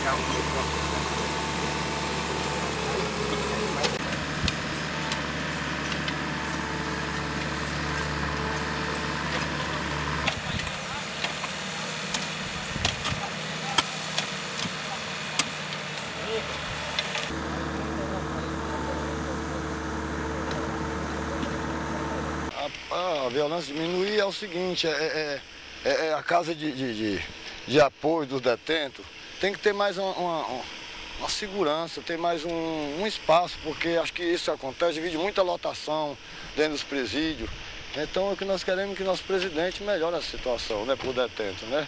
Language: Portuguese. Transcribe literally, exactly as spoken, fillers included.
A, a violência diminuir é o seguinte, é, é, é a casa de, de, de, de apoio dos detentos, tem que ter mais uma, uma, uma segurança, ter mais um, um espaço, porque acho que isso acontece, divide muita lotação dentro dos presídios. Então o que nós queremos é que nosso presidente melhore a situação, né, para o detento, né?